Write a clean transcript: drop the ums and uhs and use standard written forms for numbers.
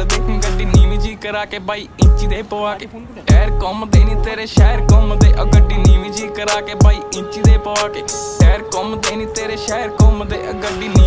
देख गड्डी नीवी जी करा के बाई इंची दे पवा के टायर घूमदे नी तेरे शहर घूमदे गड्डी नीवी जी करा के बाई इंची दे पवा के टायर घूमदे नी तेरे शहर घूमदे गड्डी